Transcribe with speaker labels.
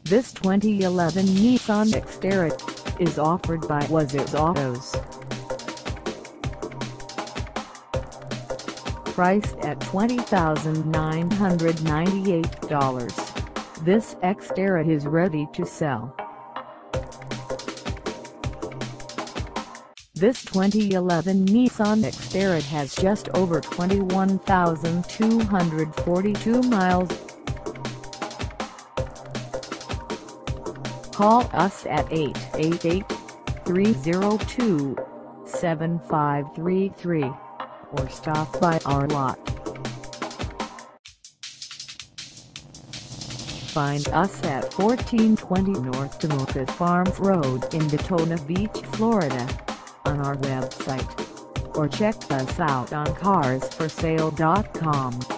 Speaker 1: This 2011 Nissan Xterra is offered by Waziz Autos. Priced at $20,998, this Xterra is ready to sell. This 2011 Nissan Xterra has just over 21,242 miles. Call us at 888-302-7533 or stop by our lot. Find us at 1420 North TOMOKA Farms Road in Daytona Beach, Florida, on our website, or check us out on carsforsale.com.